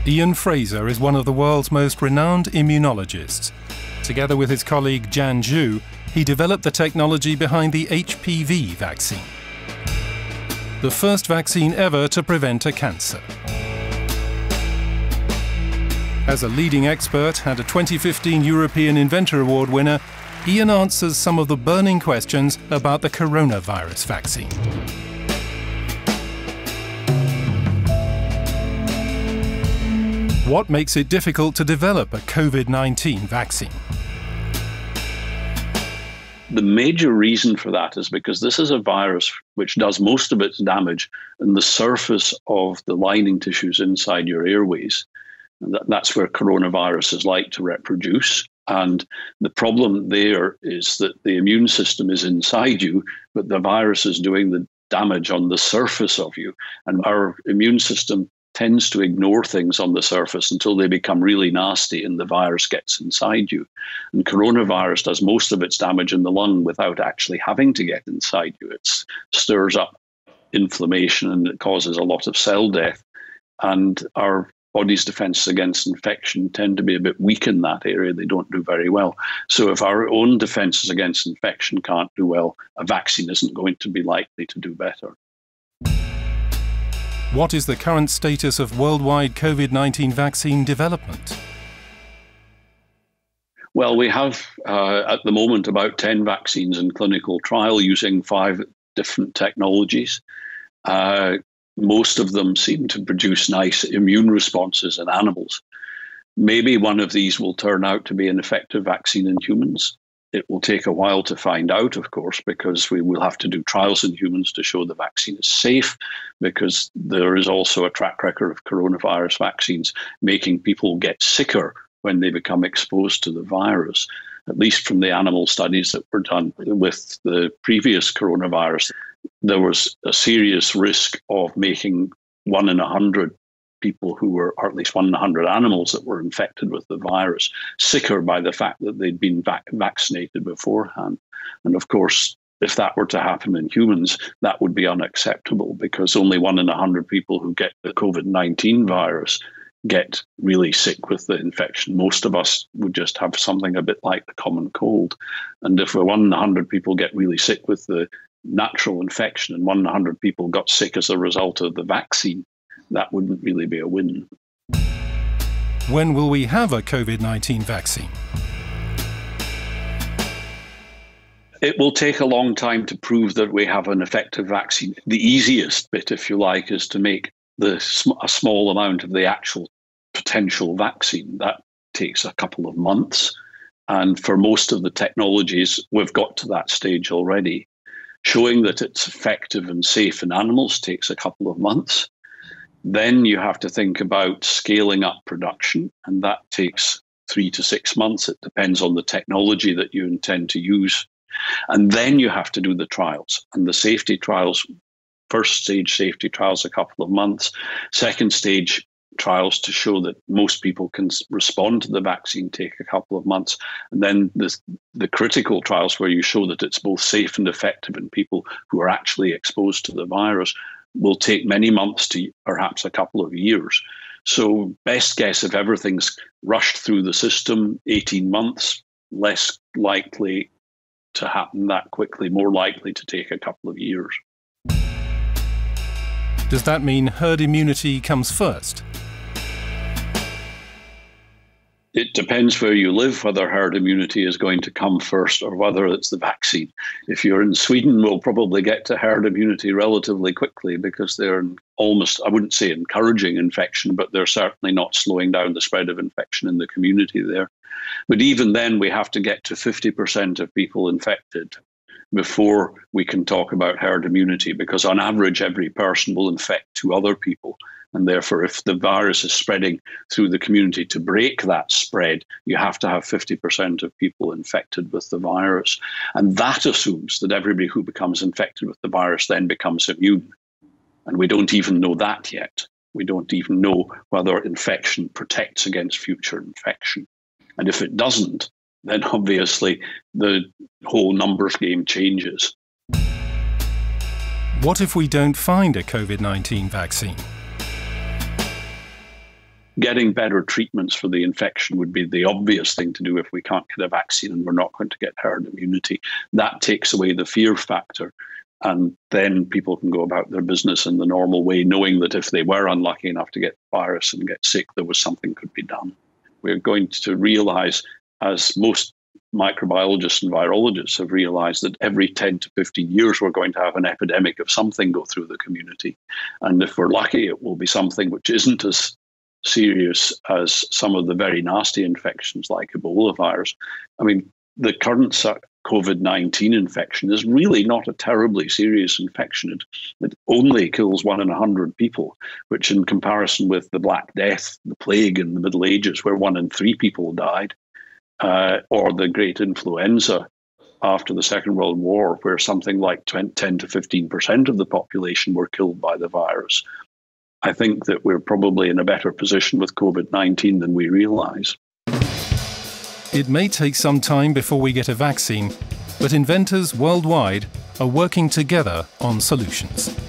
Ian Frazer is one of the world's most renowned immunologists. Together with his colleague Jan Zhu, he developed the technology behind the HPV vaccine, the first vaccine ever to prevent a cancer. As a leading expert and a 2015 European Inventor Award winner, Ian answers some of the burning questions about the coronavirus vaccine. What makes it difficult to develop a COVID-19 vaccine? The major reason for that is because this is a virus which does most of its damage in the surface of the lining tissues inside your airways. And that's where coronaviruses like to reproduce. And the problem there is that the immune system is inside you, but the virus is doing the damage on the surface of you. And our immune system tends to ignore things on the surface until they become really nasty and the virus gets inside you. And coronavirus does most of its damage in the lung without actually having to get inside you. It stirs up inflammation and it causes a lot of cell death. And our body's defenses against infection tend to be a bit weak in that area. They don't do very well. So if our own defenses against infection can't do well, a vaccine isn't going to be likely to do better. What is the current status of worldwide COVID-19 vaccine development? Well, we have at the moment about 10 vaccines in clinical trial using 5 different technologies. Most of them seem to produce nice immune responses in animals. Maybe one of these will turn out to be an effective vaccine in humans. It will take a while to find out, of course, because we will have to do trials in humans to show the vaccine is safe, because there is also a track record of coronavirus vaccines making people get sicker when they become exposed to the virus, at least from the animal studies that were done with the previous coronavirus. There was a serious risk of making 1 in 100 people who were, or at least 1 in 100 animals that were infected with the virus, sicker by the fact that they'd been vaccinated beforehand. And of course, if that were to happen in humans, that would be unacceptable, because only 1 in 100 people who get the COVID-19 virus get really sick with the infection. Most of us would just have something a bit like the common cold. And if 1 in 100 people get really sick with the natural infection and 1 in 100 people got sick as a result of the vaccine, that wouldn't really be a win. When will we have a COVID-19 vaccine? It will take a long time to prove that we have an effective vaccine. The easiest bit, if you like, is to make a small amount of the actual potential vaccine. That takes a couple of months. And for most of the technologies, we've got to that stage already. Showing that it's effective and safe in animals takes a couple of months. Then you have to think about scaling up production, and that takes 3 to 6 months. It depends on the technology that you intend to use. And then you have to do the trials. And the safety trials, first stage safety trials, a couple of months. Second stage trials to show that most people can respond to the vaccine take a couple of months. And then the critical trials where you show that it's both safe and effective in people who are actually exposed to the virus will take many months to perhaps a couple of years. So best guess, if everything's rushed through the system, 18 months, less likely to happen that quickly, more likely to take a couple of years. Does that mean herd immunity comes first? It depends where you live, whether herd immunity is going to come first or whether it's the vaccine. If you're in Sweden, we'll probably get to herd immunity relatively quickly, because they're almost, I wouldn't say encouraging infection, but they're certainly not slowing down the spread of infection in the community there. But even then, we have to get to 50% of people infected before we can talk about herd immunity, because on average, every person will infect 2 other people. And therefore, if the virus is spreading through the community, to break that spread, you have to have 50% of people infected with the virus. And that assumes that everybody who becomes infected with the virus then becomes immune. And we don't even know that yet. We don't even know whether infection protects against future infection. And if it doesn't, then obviously the whole numbers game changes. What if we don't find a COVID-19 vaccine? getting better treatments for the infection would be the obvious thing to do if we can't get a vaccine and we're not going to get herd immunity. That takes away the fear factor. And then people can go about their business in the normal way, knowing that if they were unlucky enough to get the virus and get sick, there was something could be done. We're going to realize, as most microbiologists and virologists have realized, that every 10 to 15 years we're going to have an epidemic of something go through the community. And if we're lucky, it will be something which isn't as serious as some of the very nasty infections like Ebola virus. I mean, the current COVID-19 infection is really not a terribly serious infection. It only kills 1 in 100 people, which in comparison with the Black Death, the plague in the Middle Ages, where 1 in 3 people died, or the Great Influenza after the Second World War, where something like 10 to 15% of the population were killed by the virus. I think that we're probably in a better position with COVID-19 than we realize. It may take some time before we get a vaccine, but inventors worldwide are working together on solutions.